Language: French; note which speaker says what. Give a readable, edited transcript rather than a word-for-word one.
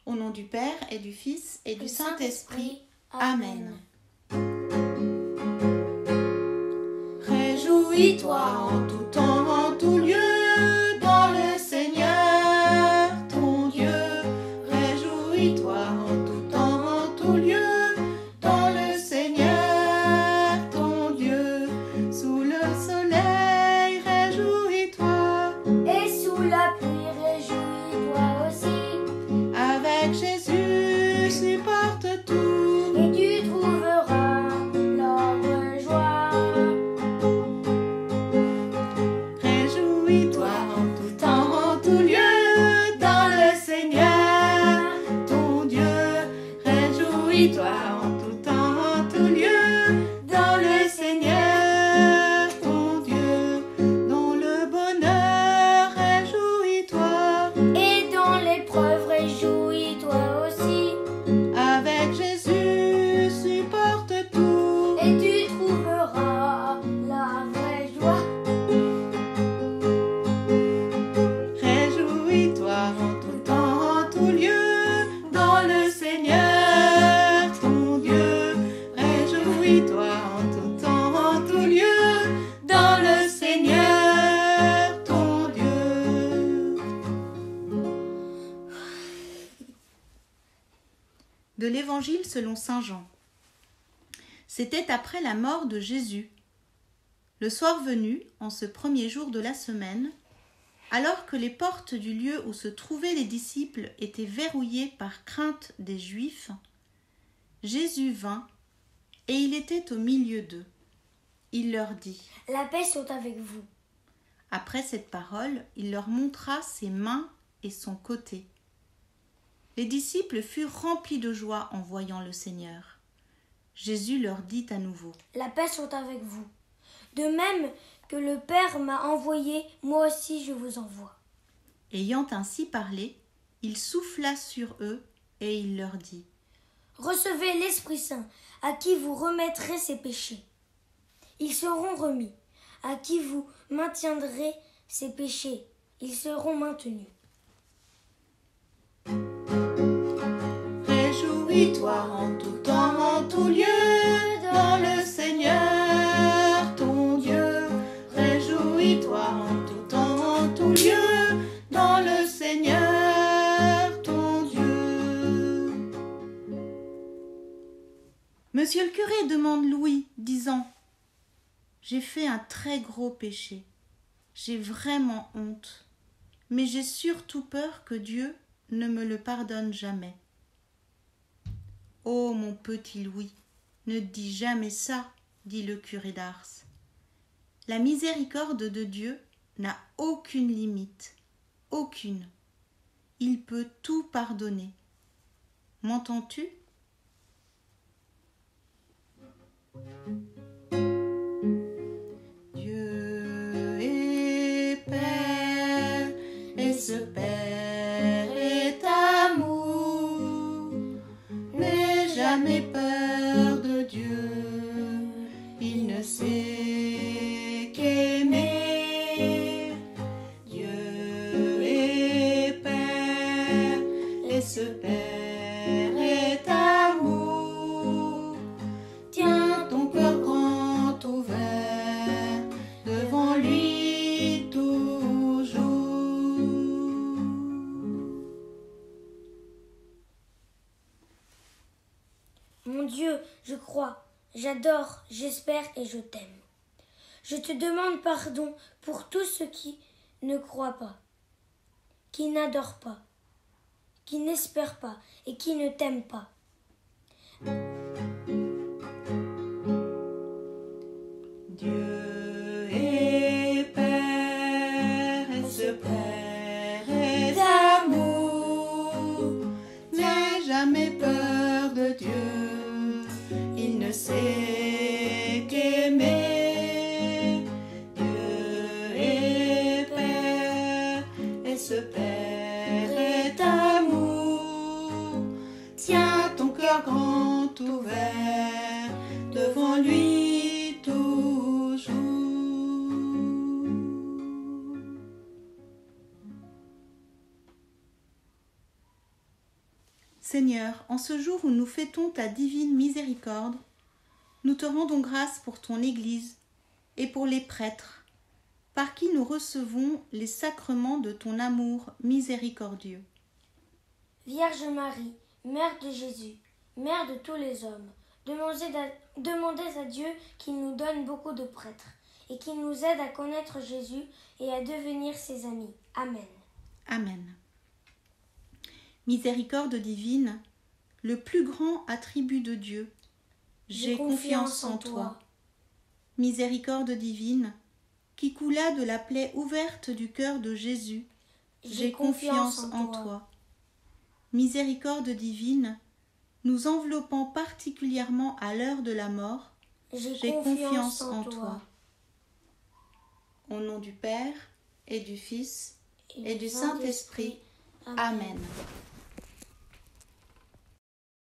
Speaker 1: Au nom du Père et du Fils et du Saint-Esprit.
Speaker 2: Amen.
Speaker 1: Réjouis-toi en tout temps, en tout lieu, dans le Seigneur, ton Dieu. Réjouis-toi en tout temps, en tout lieu, dans le Seigneur, ton Dieu. Sous le soleil, réjouis-toi.
Speaker 2: Et sous la pluie, réjouis-toi aussi.
Speaker 1: Avec Jésus, supporte tout.
Speaker 2: Et tu trouveras leur joie.
Speaker 1: Réjouis-toi en tout temps, en tout lieu, dans le Seigneur, ton Dieu. Réjouis-toi en tout temps, en tout lieu, dans le Seigneur, ton Dieu. Dans le bonheur, réjouis-toi.
Speaker 2: Et dans l'épreuve, réjouis-toi aussi.
Speaker 1: Avec Jésus, supporte tout.
Speaker 2: Et tu trouveras la vraie joie.
Speaker 1: Réjouis-toi en tout temps, en tout lieu, dans le Seigneur, ton Dieu. Réjouis-toi en tout temps, en tout lieu, dans le Seigneur, ton Dieu. De l'Évangile selon saint Jean. C'était après la mort de Jésus. Le soir venu, en ce premier jour de la semaine, alors que les portes du lieu où se trouvaient les disciples étaient verrouillées par crainte des Juifs, Jésus vint, et il était au milieu d'eux. Il leur dit.
Speaker 2: La paix soit avec vous.
Speaker 1: Après cette parole, il leur montra ses mains et son côté. Les disciples furent remplis de joie en voyant le Seigneur. Jésus leur dit à nouveau.
Speaker 2: La paix soit avec vous. De même que le Père m'a envoyé, moi aussi je vous envoie.
Speaker 1: Ayant ainsi parlé, il souffla sur eux et il leur dit.
Speaker 2: Recevez l'Esprit Saint, à qui vous remettrez ses péchés. Ils seront remis. À qui vous maintiendrez ses péchés, ils seront maintenus.
Speaker 1: Réjouis-toi en tout temps, en tout lieu, dans le Seigneur, ton Dieu. Réjouis-toi en tout temps, en tout lieu, dans le Seigneur, ton Dieu. Monsieur le curé demande Louis, disant « J'ai fait un très gros péché. J'ai vraiment honte, mais j'ai surtout peur que Dieu ne me le pardonne jamais. » « Oh, mon petit Louis, ne dis jamais ça, dit le curé d'Ars. La miséricorde de Dieu n'a aucune limite, aucune. Il peut tout pardonner. M'entends-tu ? Dieu est Père, et ce Père est amour. N'aie jamais peur de Dieu, il ne sait qu'aimer. Dieu est Père, et ce Père est amour. Tiens ton cœur grand ouvert devant lui toujours.
Speaker 2: Mon Dieu, je crois, j'adore, j'espère et je t'aime. Je te demande pardon pour tous ceux qui ne croient pas, qui n'adorent pas, qui n'espèrent pas et qui ne t'aiment pas.
Speaker 1: Dieu est Père, et ce Père est d'amour. N'aie jamais peur de Dieu, il ne sait qu'aimer. Dieu est Père, et ce Père est amour. Tiens ton cœur grand ouvert devant lui toujours. Seigneur, en ce jour où nous fêtons ta divine miséricorde, nous te rendons grâce pour ton Église et pour les prêtres, par qui nous recevons les sacrements de ton amour miséricordieux.
Speaker 2: Vierge Marie, Mère de Jésus, Mère de tous les hommes, demandez à Dieu qu'il nous donne beaucoup de prêtres et qu'il nous aide à connaître Jésus et à devenir ses amis. Amen.
Speaker 1: Amen. Miséricorde divine, le plus grand attribut de Dieu, j'ai confiance en toi. Miséricorde divine, qui coula de la plaie ouverte du cœur de Jésus, j'ai confiance en toi. Miséricorde divine, nous enveloppant particulièrement à l'heure de la mort, j'ai confiance en toi. Au nom du Père, et du Fils, et du Saint-Esprit. Amen.